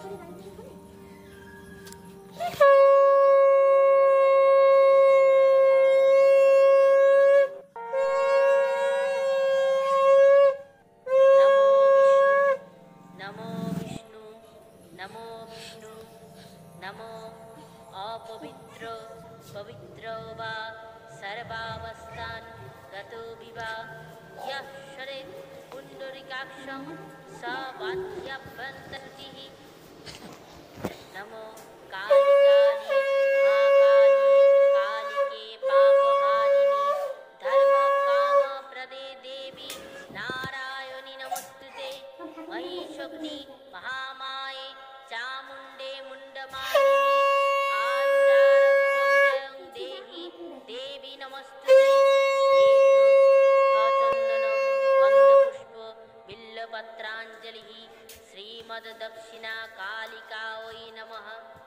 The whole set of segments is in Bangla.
नमो अपवित्र पवित्र वा सर्वावस्थान गतो विवा यः शरेत् पुण्डरीकाक्षं स वाद्याभ्यन्तर्तिः नमो काली काली महाकाली कालिके पापहारिणि धर्म काम प्रदे देवी नारायणी नमस्तुते महिषग्नि महामाये चामुण्डे मुण्डमालिनि आयुरारोग्यं देहि देवी नमस्तुते चन्दनं गन्धपुष्प बिल्लपत्राञ्जलिः श्रीमद्दक्षिणा कालिका वै नमः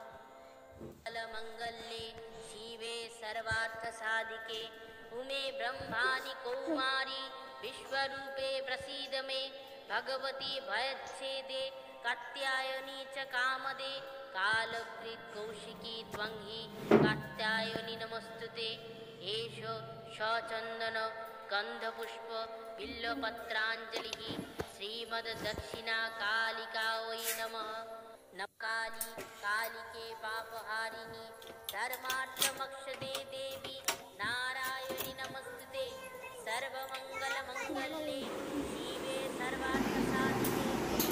मंगल्ये शिवे सर्वार्थसाधिके उमे ब्रह्माणि कौमारी विश्वरूपे प्रसीद मे भगवती भयच्छेदे कात्यायनी च कामदे कालकृत् कौशिकी त्वं हि कात्यायनी नमस्तुते एष सचन्दन गन्धपुष्प बिल्वपत्राञ्जलिः श्रीमद्दक्षिणा कालिका वै नमः काली कालिके पापहारिणि धर्मार्थमक्षदे देवी नारायणी नमस्तुते सर्वमङ्गलमङ्गल्ये शिवे सर्वार्थसाधिके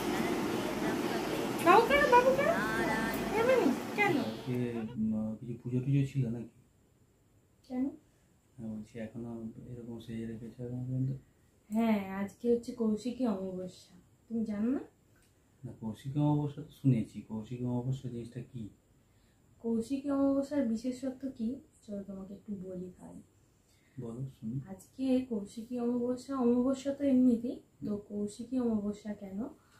কিছু পুজো টুজো ছিল নাকি? কেন? বলছি এখনো এরকম সেজে রেখেছে? হ্যাঁ, আজকে হচ্ছে কৌশিকী অমাবস্যা, তুমি জানো না? না, কৌশিকী অমাবস্যা তো শুনেছি। কৌশিকী অমাবস্যা জিনিসটা কি? কৌশিকী অমাবস্যার বিশেষত্ব কি চলো তোমাকে একটু বলি তাই। বলো শুনি। আজকে কৌশিকী অমাবস্যা তো এমনিতেই, তো কৌশিকী অমাবস্যা কেন?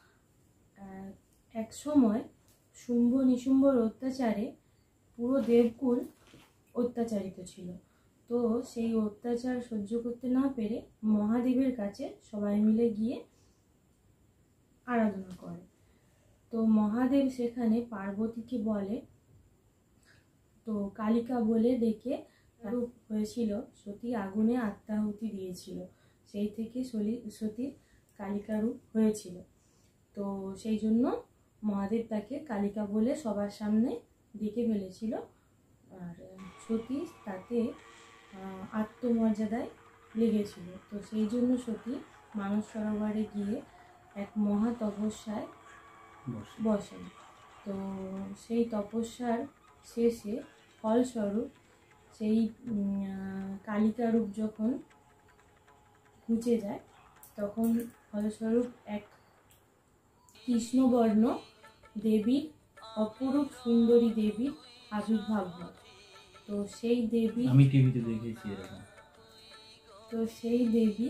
এক সময় শুম্ভ নিশুম্ভর অত্যাচারে পুরো দেবকুল অত্যাচারিত ছিল। তো সেই অত্যাচার সহ্য করতে না পেরে মহাদেবের কাছে সবাই মিলে গিয়ে আরাধনা করে। তো মহাদেব সেখানে পার্বতীকে বলে, তো কালিকা বলে ডেকে রূপ হয়েছিল, সতী আগুনে আত্মাহুতি দিয়েছিল, সেই থেকে সতীর কালিকা রূপ হয়েছিল। তো সেই জন্য মহাদেব তাকে কালিকা বলে সবার সামনে ডেকে ফেলেছিল। আর সতী তাতে আত্মমর্যাদায় লেগেছিল। তো সেই জন্য সতী মানস সরোবরে গিয়ে এক মহা তপস্যায় বসেন। তো সেই তপস্যার শেষে ফলস্বরূপ সেই কালিকা রূপ যখন ঘুচে যায়, তখন ফলস্বরূপ এক কৃষ্ণবর্ণ দেবীর, অপরূপ সুন্দরী দেবীর আবির্ভাব হয়। তো সেই দেবী, আমি টিভিতে দেখেছি এরকম, তো সেই দেবী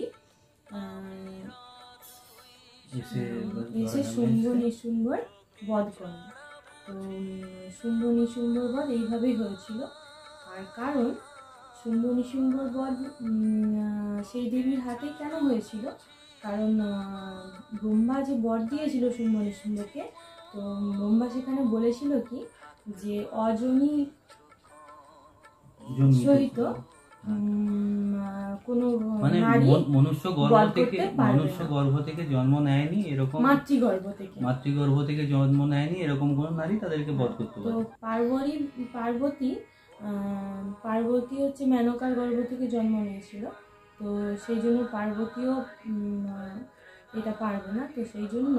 এসে শুম্ভ নিশুম্ভর বধ করেন। তো শুম্ভ নিশুম্ভর বধ এইভাবেই হয়েছিল। আর কারণ শুম্ভ নিশুম্ভর বধ সেই দেবীর হাতে কেন হয়েছিল? কারণ ব্রহ্মা যে বর দিয়েছিল শুম্ভ নিশুম্ভকে, তো ব্রহ্মা সেখানে বলেছিল কি যে অজনী সহিত কোনো নারী মনুষ্য গর্ভ থেকে জন্ম নেয়নি, এরকম মাতৃগর্ভ থেকে জন্ম নেয়নি এরকম কোন নারী তাদেরকে বধ করতে পারে। তো পার্বতী হচ্ছে মেনকার গর্ভ থেকে জন্ম নিয়েছিল। তো সেই জন্য পার্বতীও এটা পারবে না। তো সেই জন্য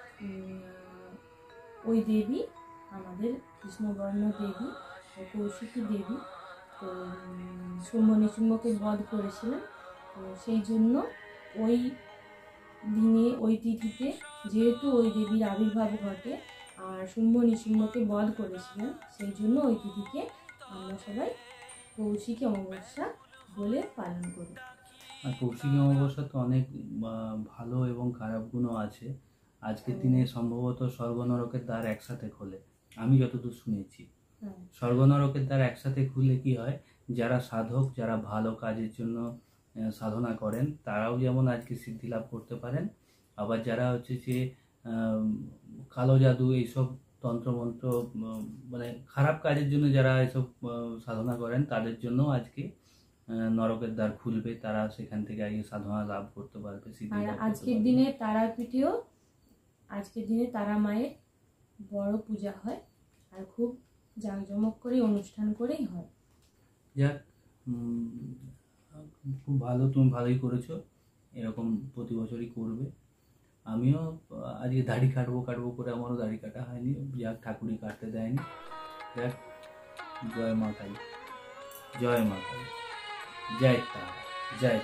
ওই দেবী, আমাদের কৃষ্ণবর্ণ দেবী কৌশিকী দেবী, তো শুম্ভ নিশুম্ভকে বধ করেছিলেন। তো সেই জন্য ওই দিনে, ওই তিথিতে, যেহেতু ওই দেবীর আবির্ভাব ঘটে আর শুম্ভ নিশুম্ভকে বধ করেছিলেন, সেই জন্য ওই তিথিকে আমরা সবাই কৌশিকী অমাবস্যা বলে পালন করি। আর কৌশিকী অমাবস্যা তো অনেক ভালো এবং খারাপ গুণও আছে। আজকের দিনে সম্ভবত স্বর্গ নরকের দ্বার একসাথে খোলে, আমি যতদূর শুনেছি। স্বর্গ নরকের দ্বার একসাথে খুলে কি হয়, যারা সাধক, যারা ভালো কাজের জন্য সাধনা করেন, তারাও যেমন আজকে সিদ্ধি লাভ করতে পারেন। আবার যারা হচ্ছে যে কালো জাদু এইসব তন্ত্রমন্ত্র মানে খারাপ কাজের জন্য যারা এসব সাধনা করেন তাদের জন্য আজকে নরকের দ্বার খুলবে, তারা সেখান থেকে আগে সাধনা লাভ করতে পারবে, সিদ্ধি আর লাভ করতে আজকের পারবে। দিনে তারাপীঠেও আজকের দিনে তারা মায়ের বড় পূজা হয়, আর খুব জাঁকজমক করে অনুষ্ঠান করেই হয়। যাক, খুব ভালো, তুমি ভালোই করেছো, এরকম প্রতি বছরই করবে। আমিও আজকে দাড়ি কাটবো করে আমারও দাড়ি কাটা হয়নি, যাক ঠাকুরই কাটতে দেয়নি। যাক, জয় মা কালী, জয় মা কালী, জয় তারা, জয়